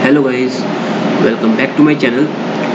Hello guys, welcome back to my channel.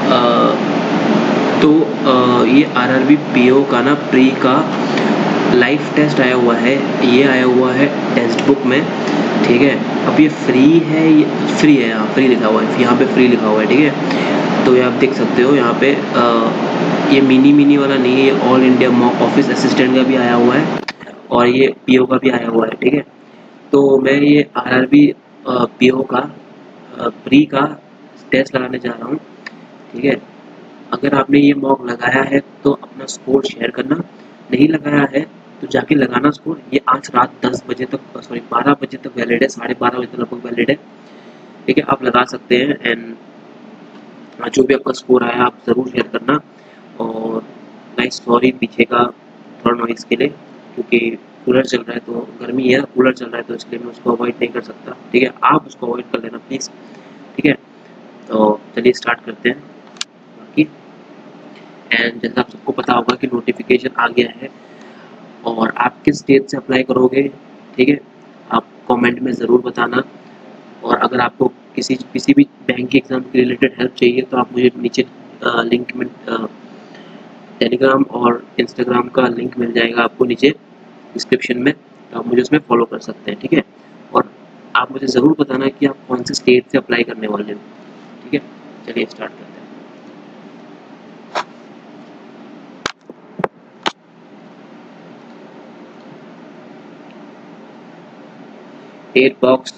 ये RRB PO का ना प्री का लाइव टेस्ट आया हुआ है। ये आया हुआ है टेक्स्ट बुक में, ठीक है। अब ये फ्री है, ये फ्री है, यहाँ फ्री लिखा हुआ है, यहाँ पे फ्री लिखा हुआ है, ठीक है। तो ये आप देख सकते हो यहाँ पे ये मिनी वाला नहीं है, ये all India mock office assistant का भी आया हुआ है और ये पीओ का भी आया हुआ है, ठीक है। तो मैं ये आरआरबी पीओ का प्री का टेस्ट लगाने जा रहा हूँ, ठीक है। अगर आपने ये मॉक लगाया है तो अपना स्कोर शेयर करना, नहीं लगाया है तो जाके लगाना स्कोर। ये आज रात 10 बजे तक, सॉरी 12 बजे तक वैलिड है, 12:30 बजे तक लगभग वैलिड है, ठीक है। आप लगा सकते हैं एंड जो भी आपका स्कोर आया आप ज़रूर शेयर करना। और गाइस सॉरी पीछे का थोड़ा नॉइज़ के लिए, क्योंकि कूलर चल रहा है, तो गर्मी है, कूलर चल रहा है, तो इसलिए मैं उसको अवॉइड नहीं कर सकता, ठीक है। आप उसको अवॉइड कर लेना प्लीज़, ठीक है। तो चलिए स्टार्ट करते हैं बाकी। एंड जैसा आप सबको पता होगा कि नोटिफिकेशन आ गया है और आप किस डेट से अप्लाई करोगे, ठीक है, आप कमेंट में ज़रूर बताना। और अगर आपको किसी भी बैंक के एग्ज़ाम के रिलेटेड हेल्प चाहिए तो आप मुझे नीचे लिंक में टेलीग्राम और इंस्टाग्राम का लिंक मिल जाएगा आपको नीचे डिस्क्रिप्शन में, तो आप मुझे उसमें फॉलो कर सकते हैं, ठीक है। और आप मुझे ज़रूर बताना कि आप कौन से स्टेट से अप्लाई करने वाले हो, ठीक है। चलिए स्टार्ट करते हैं। 8 बॉक्स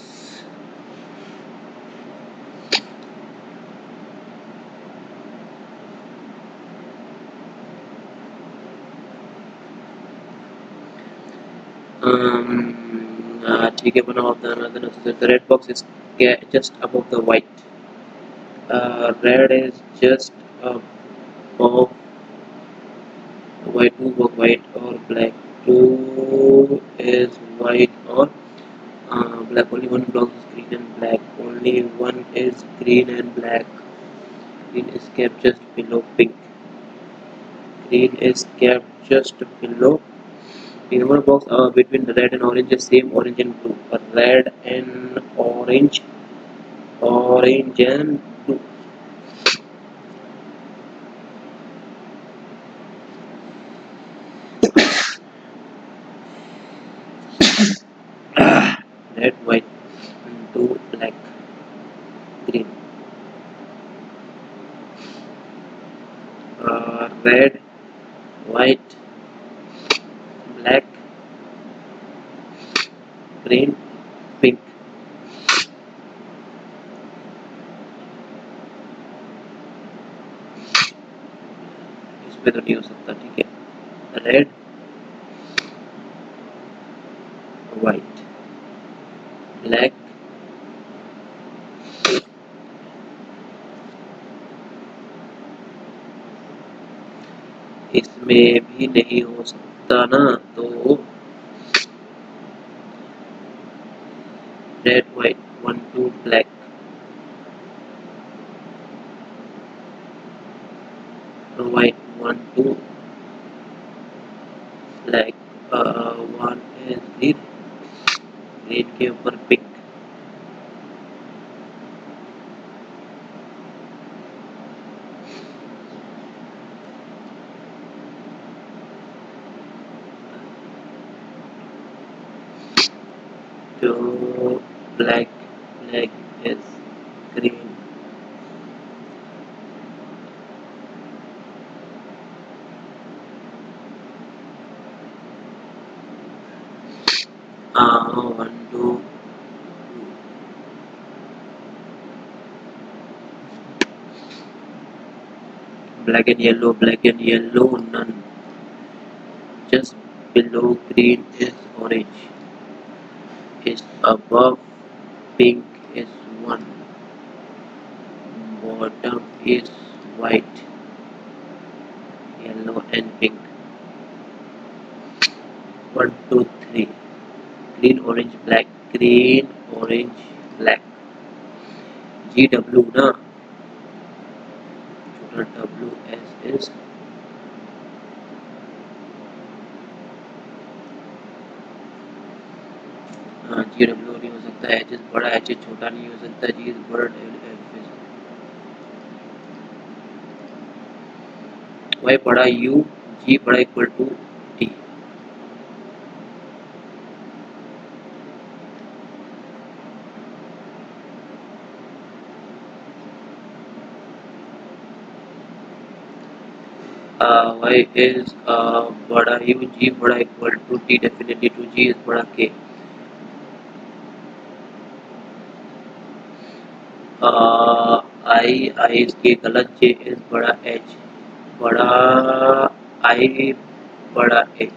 ठीक है, one of the red box is just above the white. Red is just above white, two above white or black, two is white or black. Only one block is green and black, only one is green and black. Green is kept just below pink, green is kept just below. In one box between the red and orange is same orange and blue. Red and orange, orange and blue. Red, white, and blue, black, green. Red, white, black, green, pink. इस पे तो नहीं हो सकता, ठीक है। Red, white, black, इसमें भी नहीं हो सकता ना, तो red, white, 1 2 black, white 1 2 black, 1 is green, green के ऊपर पिंक, तो black, black is green, one two black and yellow none, just below green is orange, is above pink is 1, bottom is white, yellow and pink, 1 2 3 green orange black, green orange black, GW ना, छोटा WS is ji W नहीं हो सकता, H is बड़ा, H is छोटा नहीं हो सकता, जी इज बड़ा, वाई बड़ा, यू जी बड़ा equal to T. Y is बड़ा यू जी बड़ा equal to T, definitely to G is बड़ा के। आई इसके गलत, जे इज बड़ा एच, बड़ा आई बड़ा एच।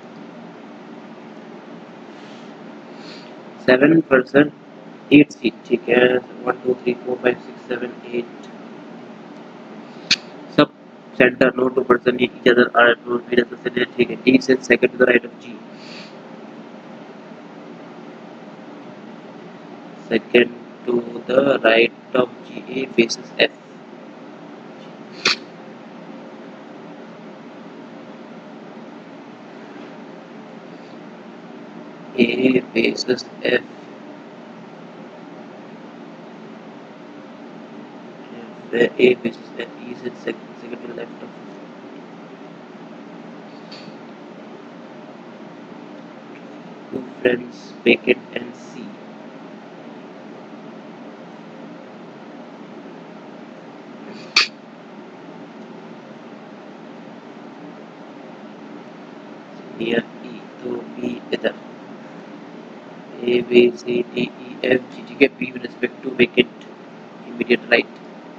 7% 8 सी, ठीक है, 1 2 3 4 5 6 7 8 सब centre, no two person each other are to be necessary, ठीक है। E is second to the right of G, second to the right of G, A faces F, A faces F, A faces F, E is second to the left of two friends, vacant and C. Near E, तो B इधर, A B C D E F G, ठीक है। B with respect to vacant, immediate right,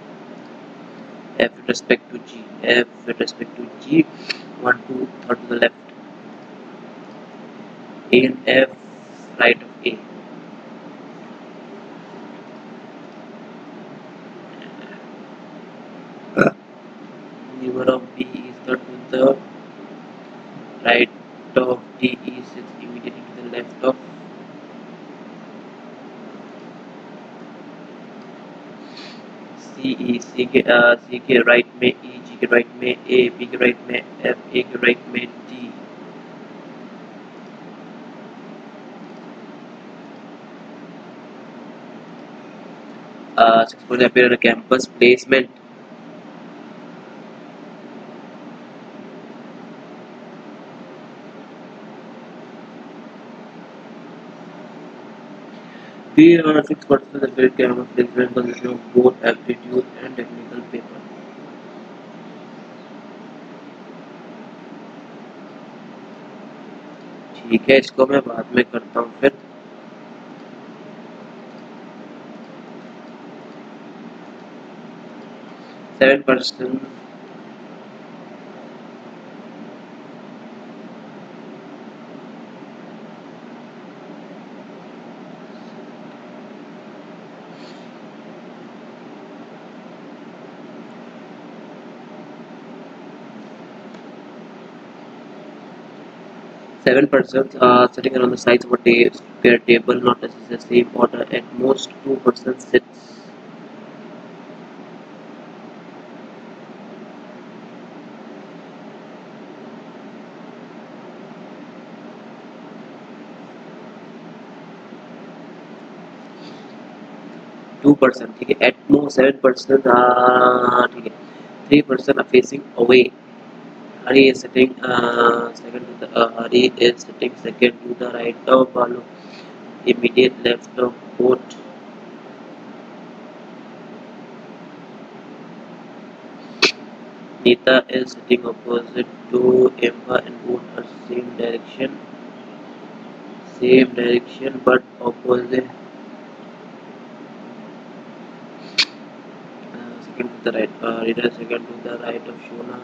F with respect to G, F with respect to G, 1 2 third to the left, A and F right of A, neighbor of B is third to the right of D, E sits immediately to the left of C, E C के right में E, G के right में A, B के right में F, A के right में D। Successfully appear on a campus placement, here are 6% of the campus placement consisting of both aptitude and technical paper। ठीक है, इसको मैं बाद में करता हूँ फिर। 7% 7% sitting around the sides of a square table, not necessarily the same order, at most 2% sits। 2%, ठीक है। At most 7%, ठीक है। 3% are facing away। Hari is sitting second to the Hari is sitting second to the right of Balu, immediate left of both। Nita is sitting opposite to Emma and both are same direction but opposite। Second to the right, Rita second to the right of Shona,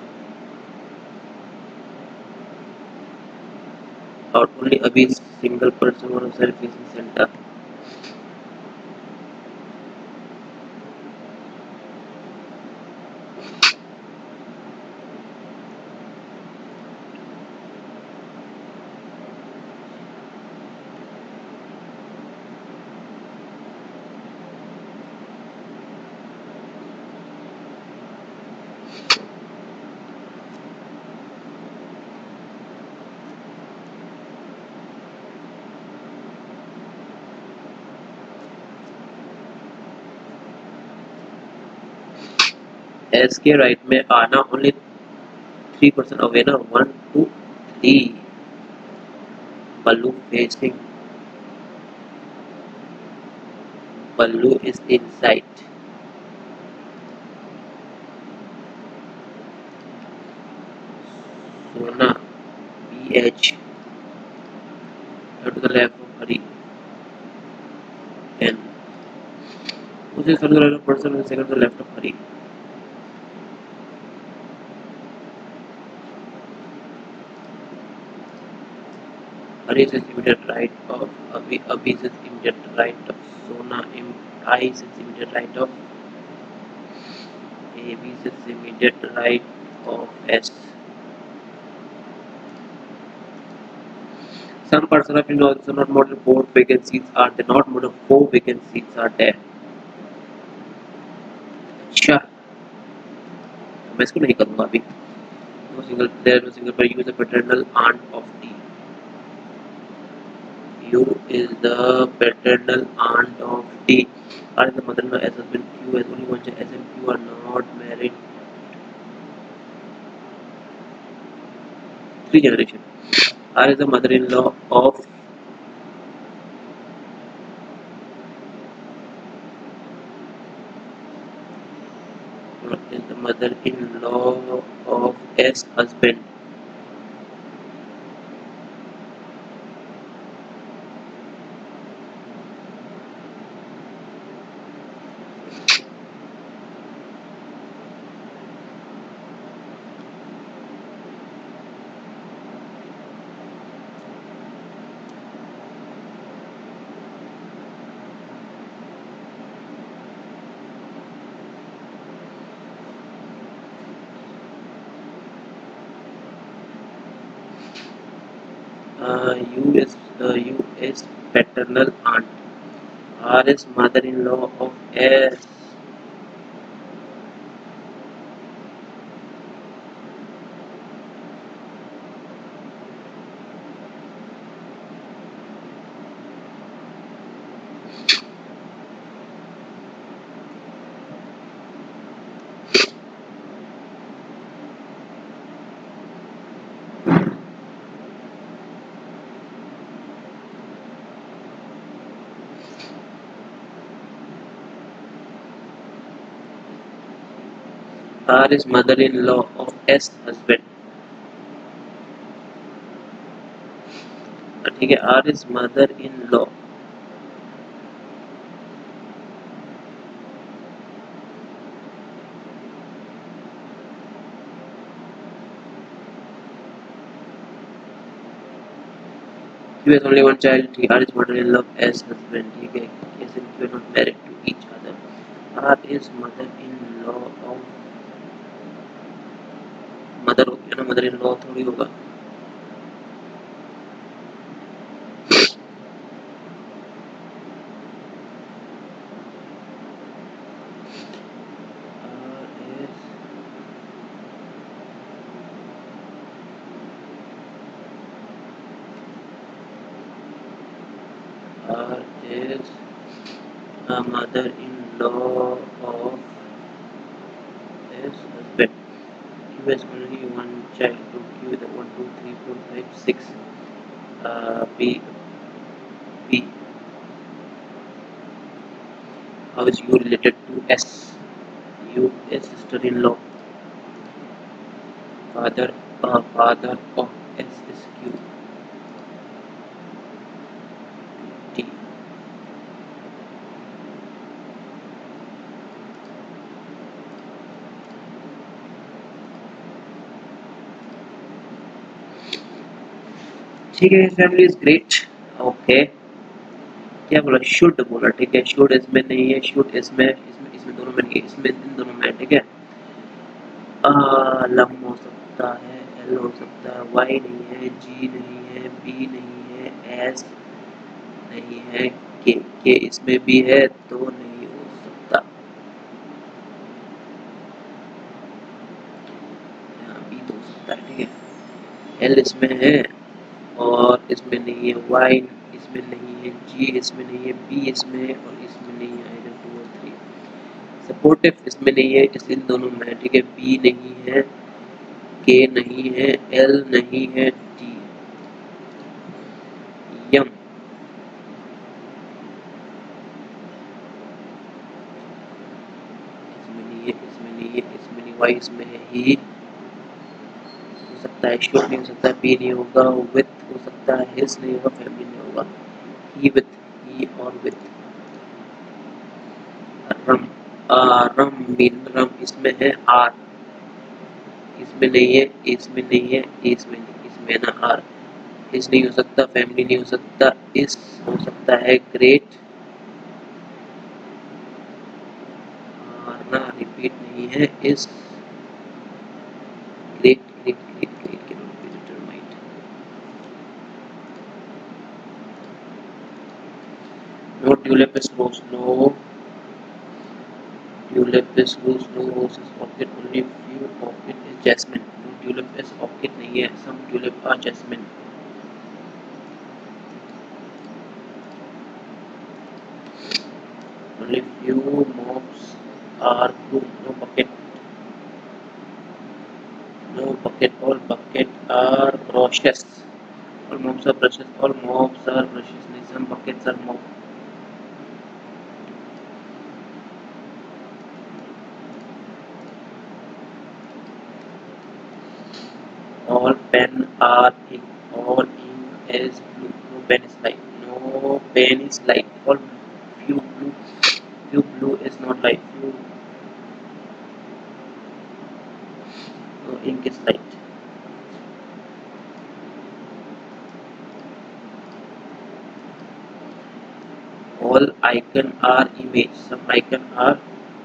और only अभी single person one side facing center। S के right में आना only 3% away ना, 1 2 3 Ballu facing, Ballu is inside. Sona, BH, to the left of Hari. 10. Who is the third person and second to the left of Hari? Hari is immediate right of Abhi, Abhi is immediate right of Sona, I is immediate right of AB is immediate right of S. Some person of India also not more than 4 vacancies are there, not more than 4 vacancies are there. अच्छा, मैं इसको नहीं करूँगा अभी. No single there, no single per U is the paternal aunt of T. U is the paternal aunt of T. R is the mother-in-law, S has been Q has only one child. S and Q are not married. 3 generations. R is the mother-in-law of S husband. U is paternal aunt. R is mother-in-law of S. R is mother-in-law of S husband. ठीक है, R is mother-in-law. Q has only one child. R is mother-in-law of S husband. ठीक है, S and Q are not married to each other. R is mother-in-law of mother हो गया ना, mother-in-law थोड़ी होगा. R is a mother-in-law of S husband. Q has only one child. So Q is 1 2 3 4 5 6. B. How is U related to S? U is sister-in-law. Father of S is Q. T. ठीक है, family is great. Okay, क्या बोला? Should बोला. ठीक है, should इसमें नहीं है, शुड इसमें दोनों में नहीं है, इसमें इन दोनों में है. ठीक है, लम हो सकता है, एल हो सकता है, वाई नहीं है, जी नहीं है, बी नहीं है, एस नहीं है, के इसमें भी है तो नहीं हो सकता. यहाँ बी तो हो सकता है. ठीक है, एल इसमें है और इसमें नहीं है, वाई इसमें नहीं है, जी इसमें नहीं है, बी इसमें है और इसमें नहीं है. आइदर 2 और 3. सपोर्टिव इसमें नहीं है, इसलिए इन दोनों में है, ठीक है। बी नहीं है, के नहीं है, एल नहीं है, डी, यम, इसमें नहीं है, इसमें नहीं है, इसमें नहीं, वाई इसमें है, ही हो सकता है, शुड नहीं हो सकता, बी नहीं होगा, विथ हो सकता है, हिज नहीं होगा, फैमिली नहीं होगा, ही विथ, ही और विथ, रम, रम मीन, रम इसमें है, आर इसमें नहीं है, इसमें नहीं है, इसमें नहीं, इसमें ना आर, इस नहीं हो सकता, फैमिली नहीं हो सकता, इस हो सकता है, ग्रेट, ना रिपीट नहीं है, इस ग्रेट, ग्रेट ग्रेट ग्रेट के not be determined, no tulip is rose, no tulip is rose, no rose is orchid, only few orchid is jasmine, no tulip is orchid नहीं है, some tulip are jasmine, only few moths are blue, no bucket, no bucket, all bucket are brushes, all moths are brushes, all moths are brushes, some buckets are moth, all pen are ink, all ink is blue, no pen is light, no pen is light, all few blue is not light, few no ink is light, all icon are image, some icon are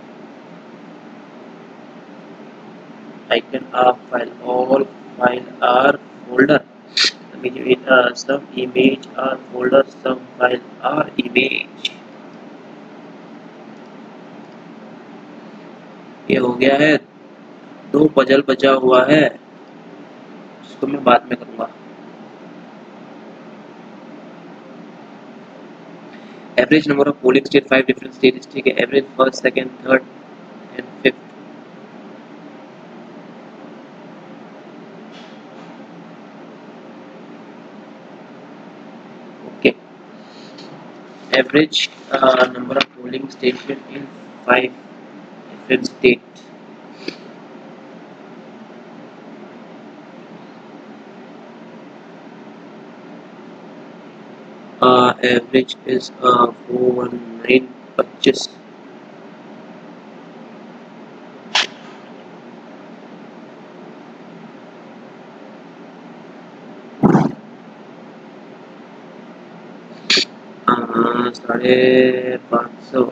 file, all file are folder, some image are folder, some file are image, ये हो गया है, दो puzzle बचा हुआ है, इसको मैं बाद में करूंगा। Average number of polling state 5 different states, ठीक है, average first, second, third and fifth, okay, average number of polling station in 5 different states, average is 419 25, $550,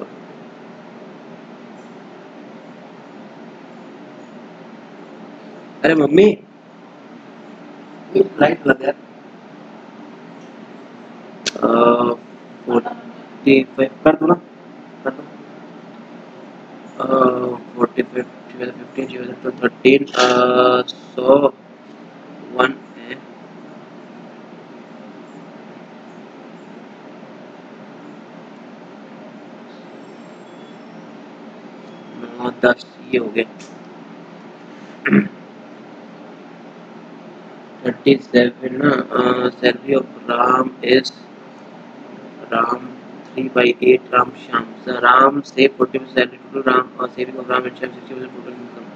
अरे मम्मी लाइट लग गया, 45 कर दो ना, कर दो, 45 15 13 100 1 है, 9 10 ये हो गए, 37 ना, salary of Ram is Ram 3/8 Ram Shyam, Ram से 40% सैलरी टू राम और saving of Ram and Shyam 60% total income,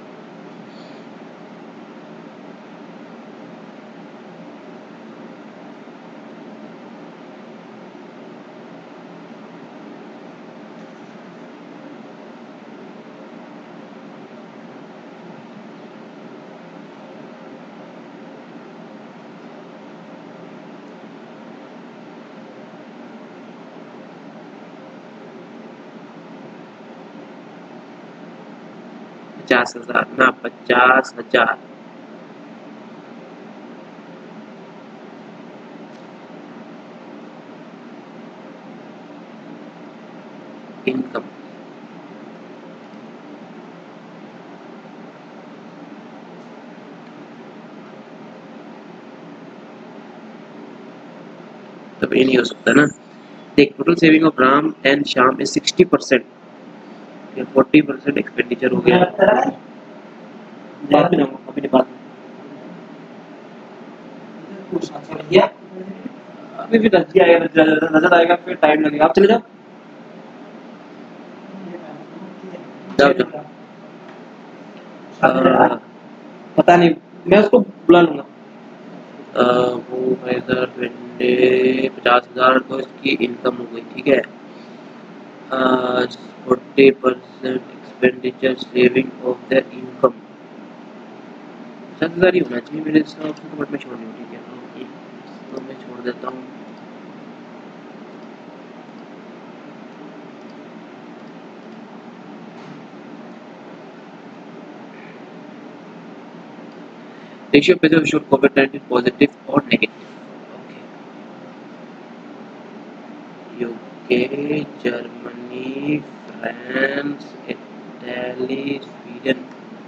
$50,000 ना, 50,000 इनकम, तब ये नहीं हो सकता ना, देख total saving of Ram and Shyam is 60%, 40% expenditure हो गया। बाद में जाऊंगा, अभी नहीं, बाद में। अभी भी नजर आएगा, नजर आएगा, फिर टाइम लगेगा। आप चले जाओ, जाओ जाओ। पता नहीं, मैं उसको बुला लूंगा। वो 50,000 तो इसकी इनकम हो गई, ठीक है। 40% expenditure saving of the income, 50,000 ही होना चाहिए मेरे हिसाब से, तो बट मैं छोड़ दूँ, ठीक है, तो मैं छोड़ देता हूँ। रेशियो पे जो शुड COVID-19 पॉजिटिव और negative. Okay, UK, Germany, France, Italy, Sweden.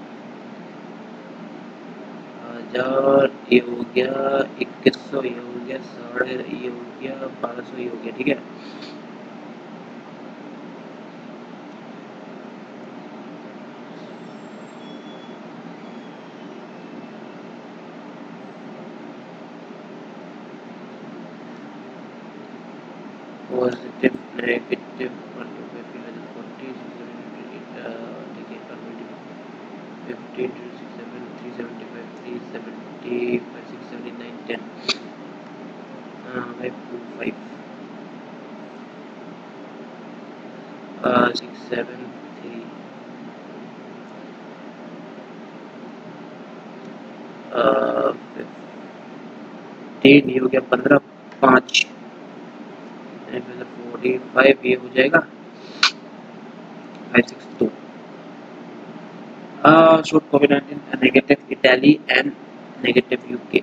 1000 ये हो गया, 2100 ये हो गया, 1,500 ये हो गया, 1200 ये हो गया, ठीक है। पॉजिटिव, नेगेटिव, 40, ठीक है, 50, 375, 375, 679, 10, 525, 673, 15 ये हो गया, 15, 5, 45 ये हो जाएगा, 562। Showed COVID-19 negative Italy and negative UK.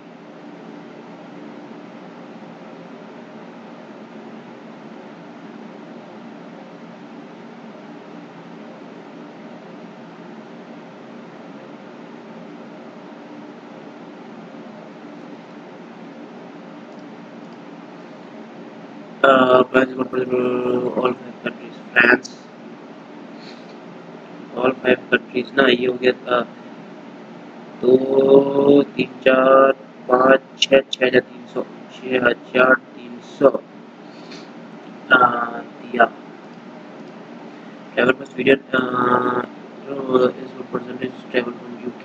All 5 countries, France, all 5 countries ना, ये हो गया था 2, 3, 4, 5, 6, 6,300, 6,300 दिया। Travel for Sweden, is what percentage travel from UK?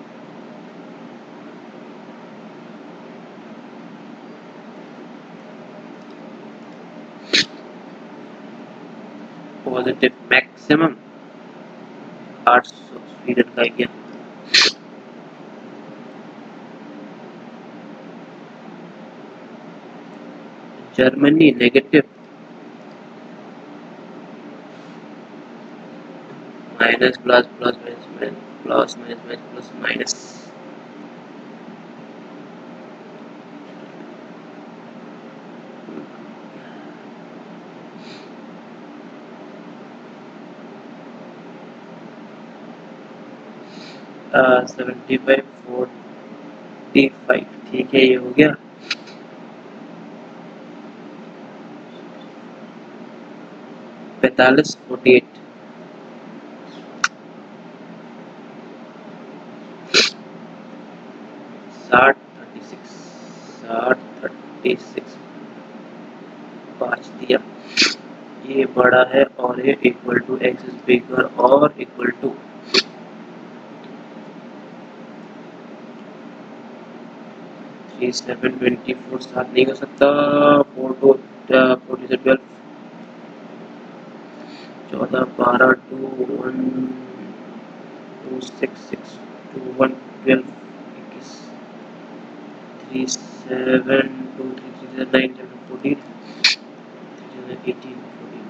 Positive maximum 800 Sweden का गया। Germany negative, minus plus plus minus plus minus plus minus, आ 75, 45, ठीक है, ये हो गया। 45, 48, 60, 36, 60, 36, 5 दिया। ये बड़ा है और ये equal to X is bigger और इक्वल टू 3724 साथ नहीं हो सकता। 4 to 40 से 12, 14, 12, 2, 1, 2, 6, 6, 2, 1, 12, 21, 3, 7, 2, 3, 3, 9, 7, 14, 18, 14,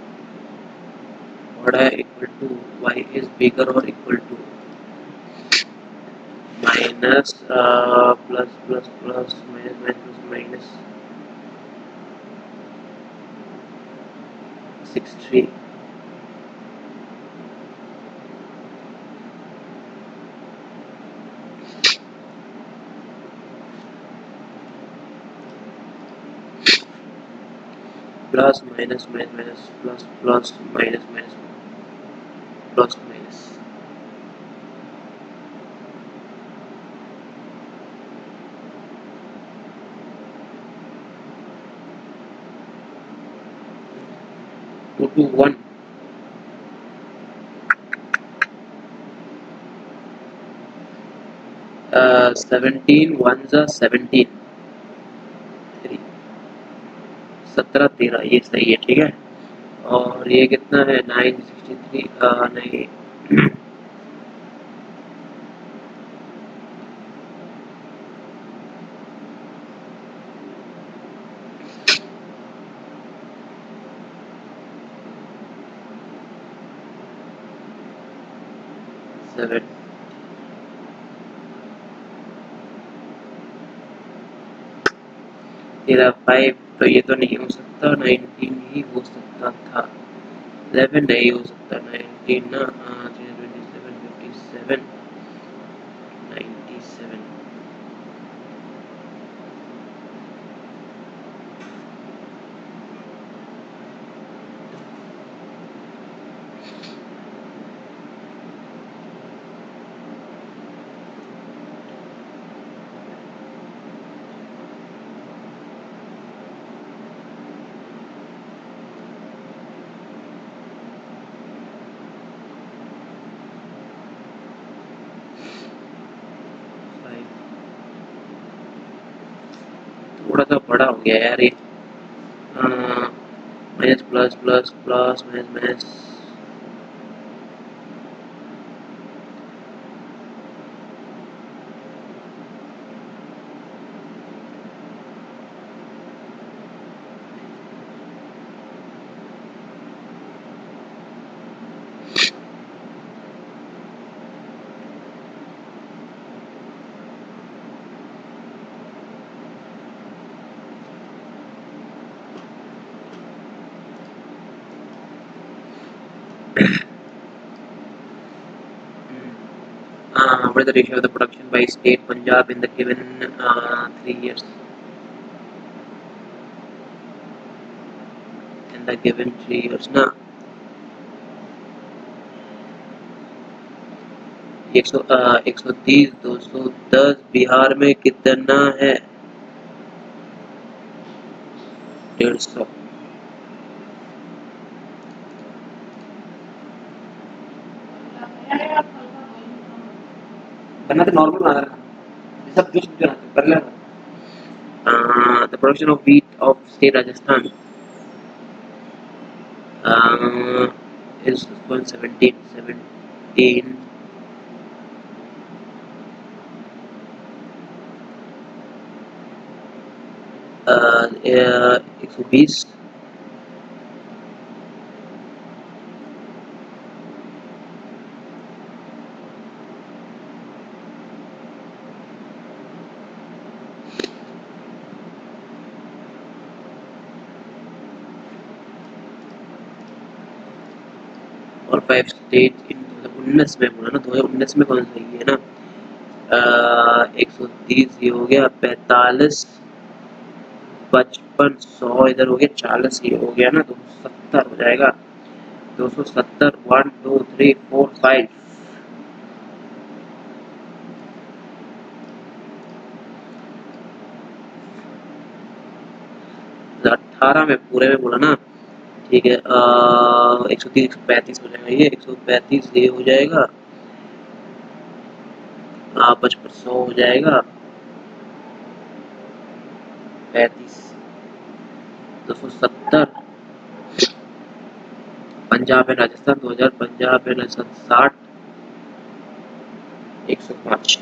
बड़ा है equal to y is bigger और equal to minus plus plus plus minus minus minus 63, plus minus minus minus plus plus minus minus plus minus. Two two one, 17 one जा 17, 17 13, ये सही है, ठीक है। और ये कितना है 963, नहीं 7 तेरा 5, तो ये तो नहीं हो सकता, 19 ही हो सकता था, 11 नहीं हो सकता, 19 ना, 27 57 97। थोड़ा सा बड़ा हो गया यार ये, minus plus plus plus minus minus, what is the ratio of the production by state Punjab in the given 3 years? In the given 3 years ना, 130, 210, बिहार में कितना है? 150। करना तो नॉर्मल बना रहा है, सब कुछ कर लेना। The production of wheat of state Rajasthan is 117, 17, 120, और 5 स्टेट इन 2019 में बोला ना, 2019 में कौन सा ये है ना, 130 ये हो गया, 45, 55, 100 इधर हो गया, 40 ये हो गया ना, 270 हो जाएगा, 270, 1 2 3 4 5, 18 में पूरे में बोला ना, ठीक है। 130, 135 हो जाएगा, ये 135 ये हो जाएगा, 55, 100 हो जाएगा, 35, 270, Punjab and Rajasthan 2000, Punjab and Rajasthan 60, 105।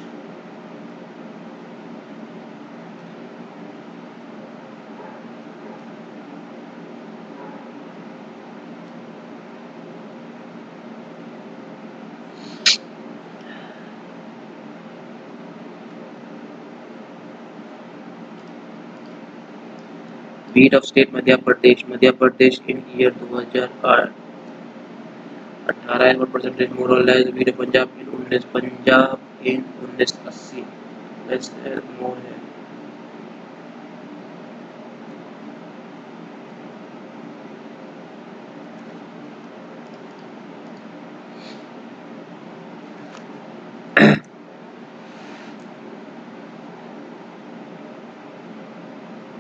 Wheat of state Madhya Pradesh, Madhya Pradesh in year 2018 is what percentage more or less wheat of Punjab in 19, Punjab in 1980 less more है।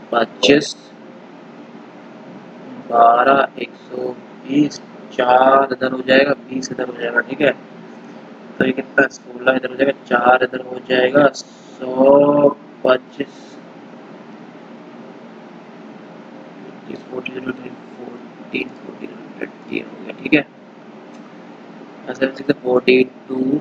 25, 12, 120, 4 इधर हो जाएगा, 20 इधर हो जाएगा। ठीक है, तो ये कितना 16 इधर हो जाएगा, 4 इधर हो जाएगा, 100, 25, 14, 14, ये हो गया। ठीक है, 42,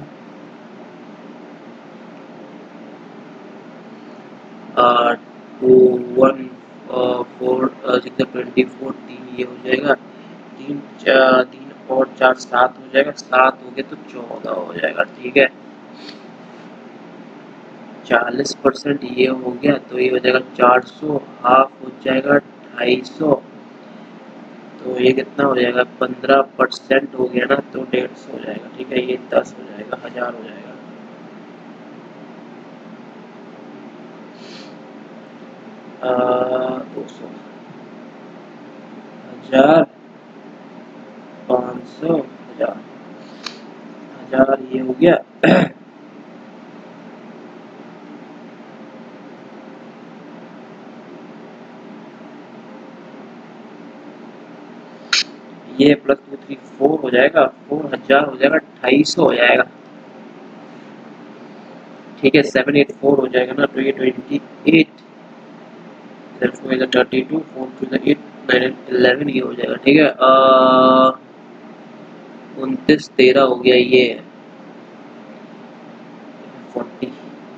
21, 4, 6, 24, 3 ये हो जाएगा, 3, 3 और 4, 7 हो जाएगा, 7 हो गया तो 14 हो जाएगा। ठीक है, 40% ये हो गया तो ये हो जाएगा 400, हाफ हो जाएगा 250, तो ये कितना हो जाएगा, 15% हो गया ना, तो 150 हो जाएगा। ठीक है, ये 10 हो जाएगा, 1000 हो जाएगा। 200, 1000, 500, 1000, 1000 ये हो गया। ये प्लस 2, 3, 4 हो जाएगा, 4000 हो जाएगा, 250 हो जाएगा। ठीक है, 7, 8, 4 हो जाएगा ना, तो ये 28, 32, 4 to the 8, 9, 11 ये हो जाएगा। ठीक है, 29, 13 हो गया, ये 40,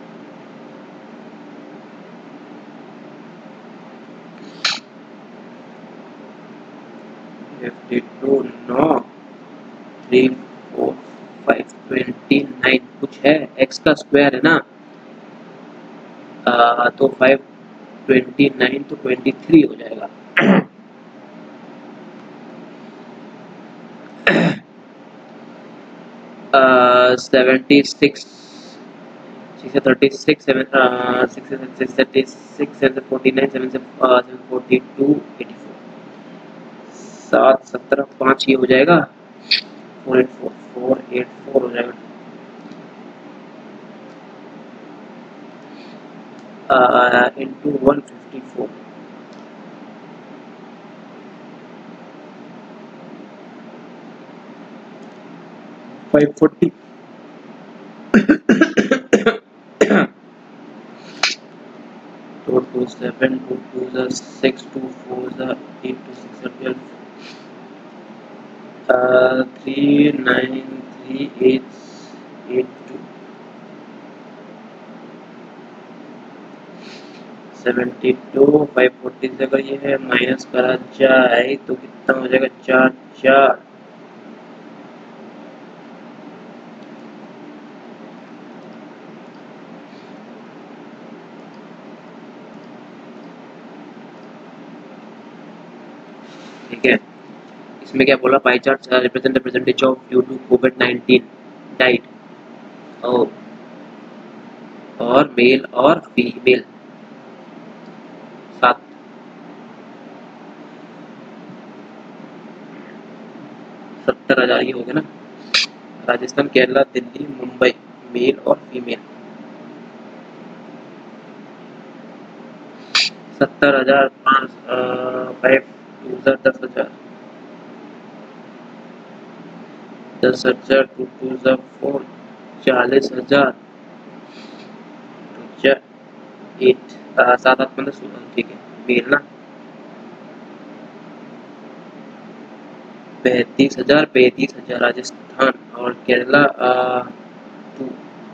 52, 9, 3, 4, 5, 29 कुछ है, x का स्क्वायर है ना, तो 5, 29 तो 23 हो जाएगा। 76, 36, 7, 6, 36, 7, 49, 7, 42, 84, 7, 17, 5 ये हो जाएगा, 484, 484 हो जाएगा। इंटू 154, 540, 2, 2, 7, 2, 2, 6, 2, 4, 8, 2, 6, 12, 3, 9, 3, 8, 8, 2, 72, 540 से अगर ये है माइनस करा जाए तो कितना हो जाएगा, 4, 4, ठीक है। इसमें क्या बोला, pie chart represent the percentage of due to कोविड-19 डाइट और मेल और फीमेल। 7, 70,000 ये हो गया ना। राजस्थान, केरला, दिल्ली, मुंबई, मेल और फीमेल। 70,000, 5, 5, 10,000, 10,000, 2, 2, 4, 40,000, 8, 7, 8, 15, 16, ठीक है। मेल ना 35,000, 35,000 राजस्थान और Kerala 2,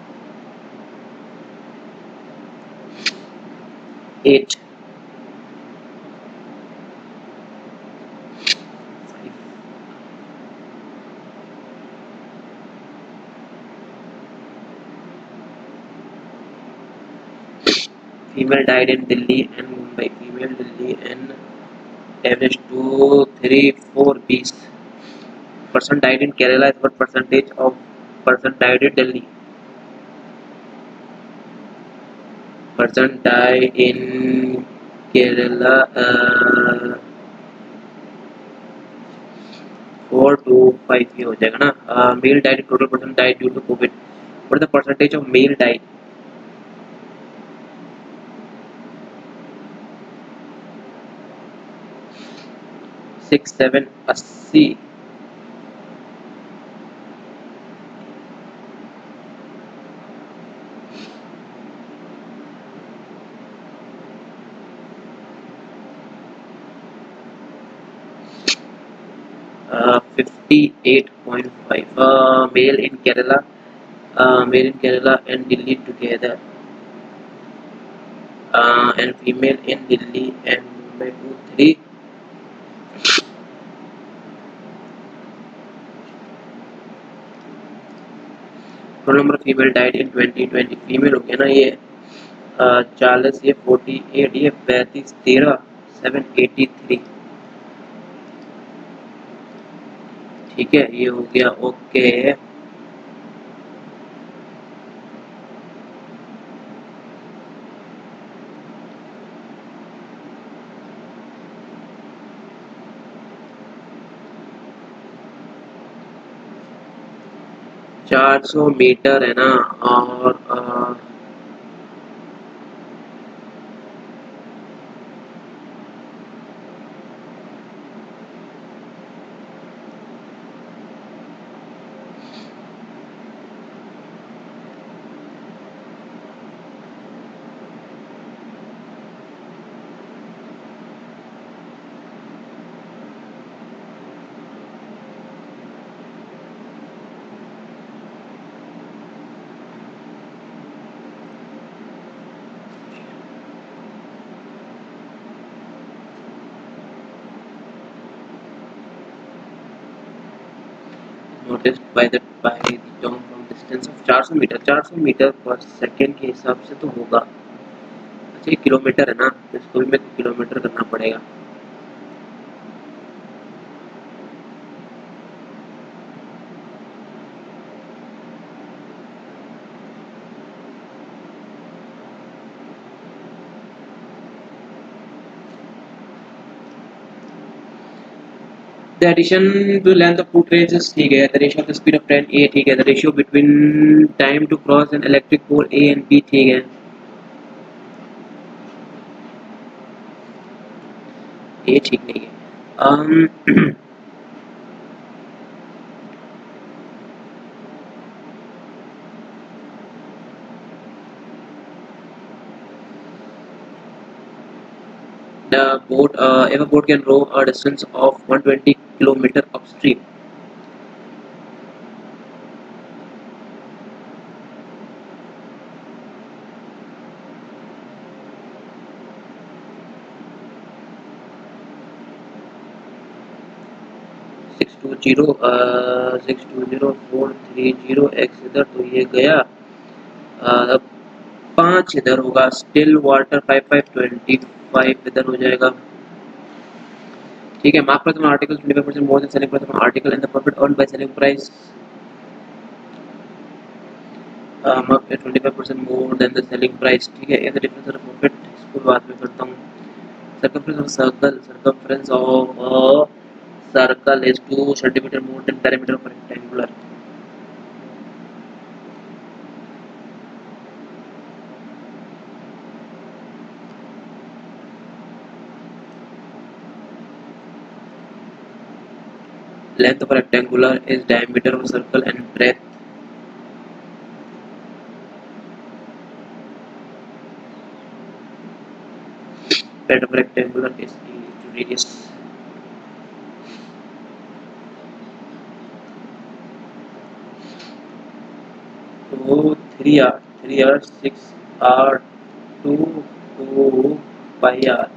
8, female died in Delhi and Mumbai. Female Delhi and average 2, 3, 4 bees. Person died in Kerala is what percentage of person died in Delhi? Person died in Kerala 4 to 5 ये हो जाएगा ना। Male died, total person died due to COVID. What is the percentage of male died? 6780। 58.5. Male in Kerala, and Delhi together, and female in Delhi and Mumbai 2 3. Total number of female died in 2020। Female हो गया ना ये 40, ये 48, ये 35, 13, 783। ठीक है, ये हो गया ओके। चार सौ मीटर है ना, और 400 मीटर, 400 मीटर पर सेकेंड के हिसाब से तो होगा। अच्छा ये किलोमीटर है ना, तो इसको भी मेरे को किलोमीटर करना पड़ेगा। The addition to length of foot range is ठीक है। The ratio of the speed of train A ठीक है। The ratio between time to cross an electric pole A and B ठीक है। ये ठीक नहीं है। The boat, if a boat can row a distance of 120 km upstream, six two zero 430 x इधर तो ये गया, अब 5 इधर होगा। स्टिल वाटर 5525 इधर हो जाएगा। ठीक है, मार्क प्रथम आर्टिकल 25% मोर देन सेलिंग प्रथम article and the profit earned by selling price mark 25% more than the selling price. ठीक है, ये द डिफरेंस ऑफ प्रॉफिट इसको बाद में करता हूँ। Circumference of circle, circumference of circle is 2 centimeter more than diameter of rectangular। Length of a rectangular is diameter of a circle and breadth of a rectangular is radius। तो 3R 6R 2 5R।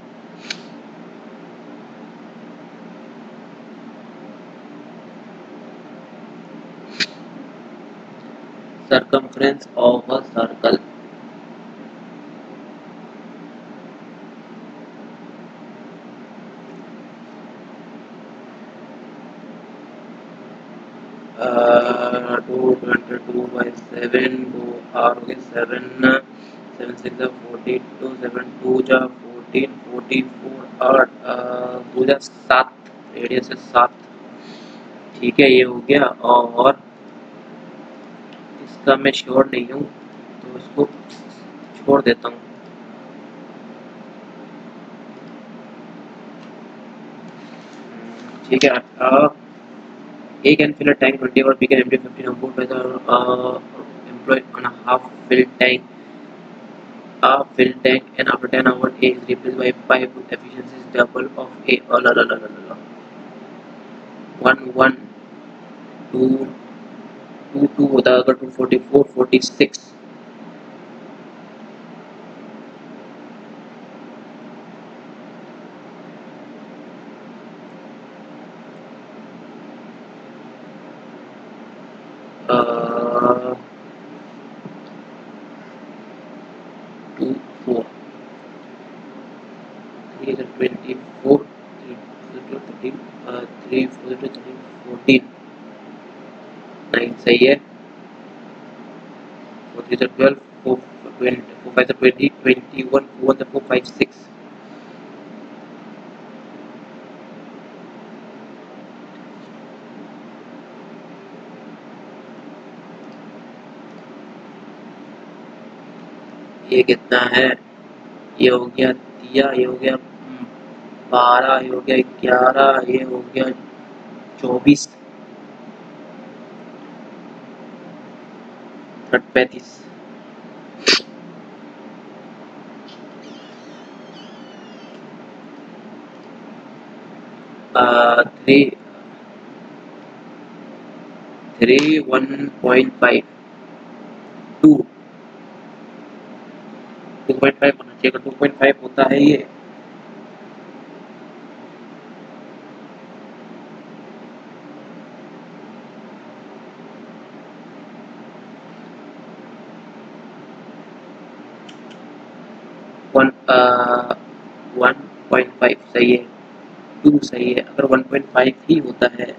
Circumference of a circle, two 22/7 वो R हो गया 7 7 6 42 7 2 जा 14 44 8 2 जा 7, radius है 7। ठीक है, ये हो गया। और इसका मैं श्योर नहीं हूँ तो इसको छोड़ देता हूँ। ठीक है। A can fill a tank 20 or B can empty 15 on board by the employee on a half filled tank. A filled tank, and after 10 hours A is replaced by 5 with efficiency is double of A. Oh, la, la, la, la, la. 1 1 2 2 2 होता है अगर 244 46 2 4 3 is 24 3 4 13 3 4 13 14 9 सही है 4 3 12 4 20 4 5 20 21 4 4 5 6 ये कितना है ये हो गया दिया ये हो गया 12 ये हो गया 11 ये हो गया 24 35 3 3 1.5 2 2.5 होना चाहिए 2.5 होता है ये वन 1.5 सही है 2 सही है अगर 1.5 ही होता है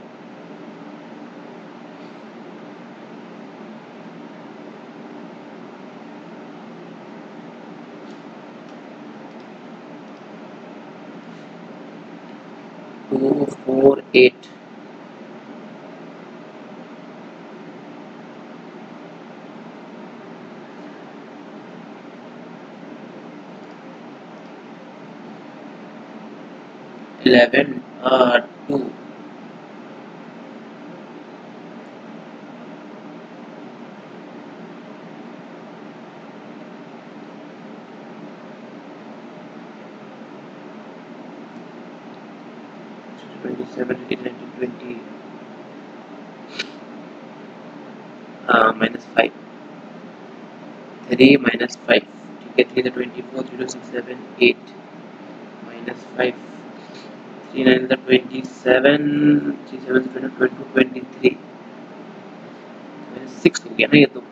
टू 4 8 11 2 27 18 19 20 minus 5 3 minus 5 ठीक है 3 to 24 0 6 7 8 minus 5 3 9 to 27 3 7 22 23 minus 6 हो गया ना ये तो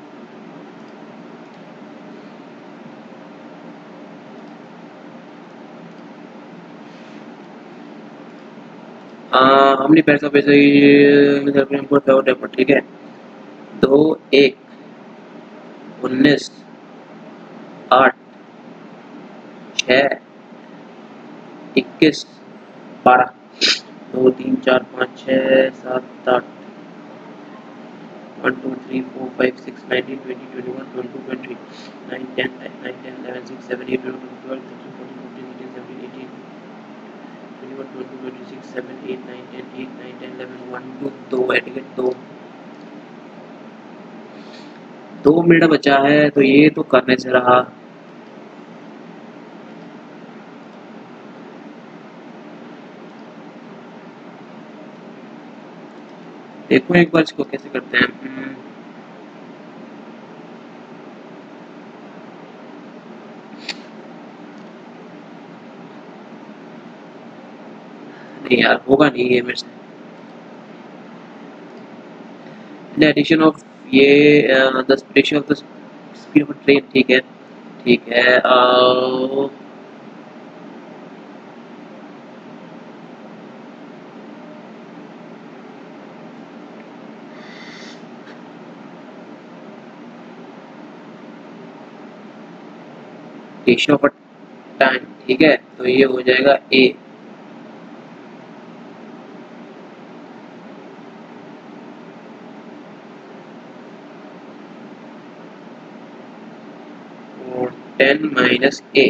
how many pairs of input ठीक है 2 1 19 8 6 21 12 2 3 4 5 6 7 8 1 2 3 4 5 6 19 20 21 22 23 9 10 9 10 11 6 7 8 12 12 13 14 15 16 17 18 21 22 26 7 8 9 10 8 9 10 11 1 2 2 एटिकेट 2 2 मिनट बचा है तो ये तो करने से रहा देखो एक बार इसको कैसे करते हैं नहीं यार होगा नहीं ये मेरे से एडिशन ऑफ ये the ratio of the speed of train ठीक है रेशियो ऑफ टाइम ठीक है तो ये हो जाएगा ए और 10 minus A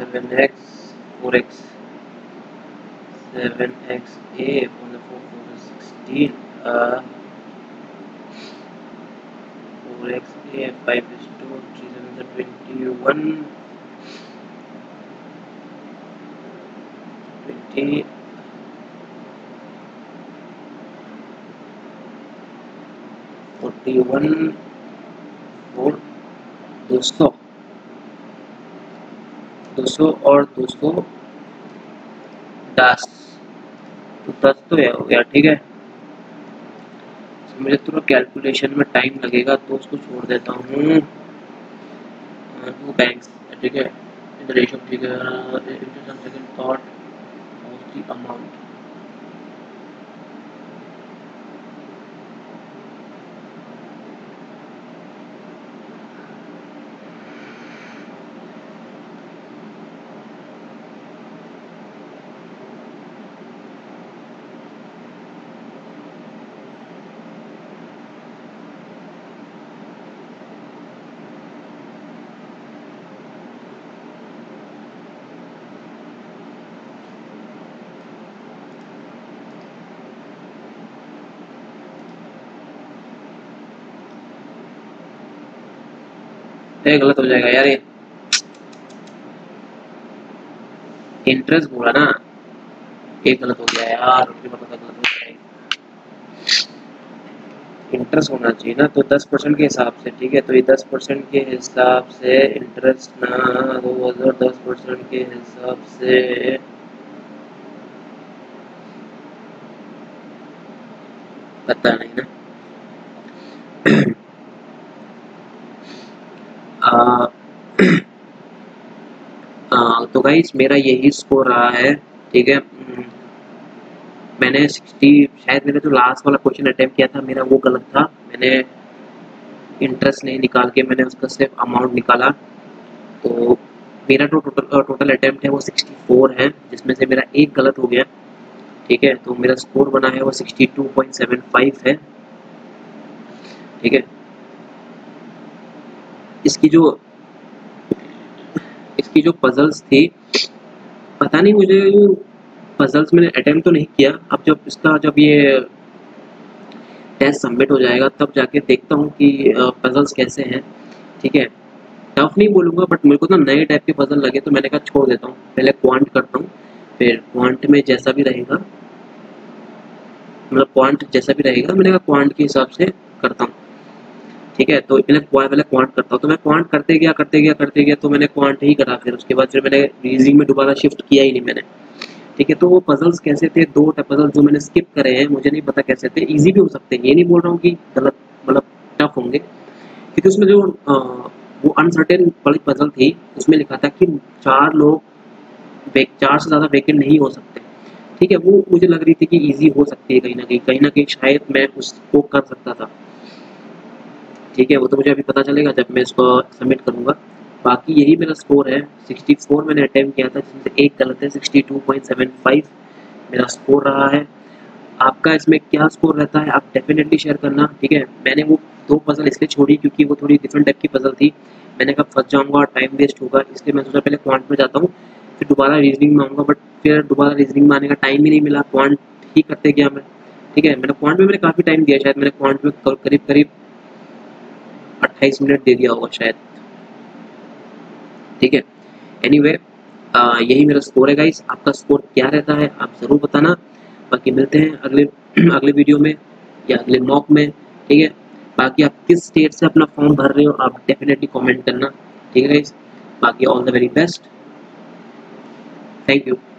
7x 4x 7x a 4 4 16 4x a 5 is 2 3 7 21 20 41 4 200 200 और 210 तो 10 तो यह हो गया। ठीक है, मुझे थोड़ा कैलकुलेशन में टाइम लगेगा तो उसको छोड़ देता हूँ। 2 बैंक्स, ठीक है, in the ratio figure into some second thought of the amount. ये गलत हो जाएगा यार, ये इंटरेस्ट बोला ना, ये गलत हो गया यार, मुझे पता था गलत हो जाएगा। इंटरेस्ट होना चाहिए ना, तो 10% के हिसाब से। ठीक है, तो ये 10% के हिसाब से इंटरेस्ट ना, 10% के हिसाब से पता नहीं ना। आ, तो गाइस मेरा यही स्कोर रहा है। ठीक है, मैंने 60, शायद मैंने जो लास्ट वाला क्वेश्चन अटेम्प्ट किया था मेरा वो गलत था। मैंने इंटरेस्ट नहीं निकाल के मैंने उसका सिर्फ अमाउंट निकाला। तो मेरा जो टोटल अटेम्प्ट है वो 64 है, जिसमें से मेरा एक गलत हो गया। ठीक है, तो मेरा स्कोर बना है वो 62.75 है। ठीक है, इसकी जो पजल्स थी, पता नहीं मुझे पजल्स मैंने अटेम्प्ट तो नहीं किया। अब जब ये टेस्ट सबमिट हो जाएगा तब जाके देखता हूँ कि पजल्स कैसे हैं। ठीक है, टफ नहीं बोलूँगा, बट मेरे को ना नए टाइप के पजल लगे तो मैंने कहा छोड़ देता हूँ, पहले क्वांट करता हूँ, फिर क्वांट में जैसा भी रहेगा, मतलब क्वांट जैसा भी रहेगा मैंने कहा क्वांट के हिसाब से करता हूँ। ठीक है, तो पहले क्वांट करता हूँ, तो मैं क्वांट करते गया तो मैंने क्वांट ही करा। फिर उसके बाद फिर मैंने रीजनिंग में दोबारा शिफ्ट किया ही नहीं मैंने। ठीक है, तो वो पजल्स कैसे थे, 2 पजल जो मैंने स्किप करे हैं, मुझे नहीं पता कैसे थे। इजी भी हो सकते हैं, ये नहीं बोल रहा हूँ कि गलत, मतलब टफ होंगे, क्योंकि उसमें जो वो अनसर्टेन वाली पजल थी उसमें लिखा था कि 4 से ज़्यादा वैकेंट नहीं हो सकते। ठीक है, वो मुझे लग रही थी कि इजी हो सकती है, कहीं ना कहीं शायद मैं उसको कर सकता था। ठीक है, वो तो मुझे अभी पता चलेगा जब मैं इसको सबमिट करूँगा। बाकी यही मेरा स्कोर है, 64 मैंने अटेम्प्ट किया था, जिसमें से एक गलत है। 62.75 मेरा स्कोर रहा है। आपका इसमें क्या स्कोर रहता है आप डेफिनेटली शेयर करना। ठीक है, मैंने वो 2 पजल इसलिए छोड़ी क्योंकि वो थोड़ी डिफरेंट टाइप की पजल थी। मैंने कहा फंस जाऊंगा और टाइम वेस्ट होगा, इसलिए मैं सोचा पहले क्वांट में जाता हूँ, फिर दोबारा रीजनिंग में आऊँगा। बट फिर दोबारा रीजनिंग में आने का टाइम ही नहीं मिला, क्वांट ही करते गया मैं। ठीक है, मैंने क्वांट में काफ़ी टाइम दिया, शायद मैंने क्वांट में करीब करीब 28 मिनट दे दिया होगा शायद। ठीक है, एनीवे यही मेरा स्कोर है गाइस। आपका स्कोर क्या रहता है आप ज़रूर बताना। बाकी मिलते हैं अगले अगले वीडियो में या अगले मॉक में। ठीक है, बाकी आप किस स्टेट से अपना फॉर्म भर रहे हो आप डेफिनेटली कमेंट करना। ठीक है गाइस, बाकी all the very best, thank you.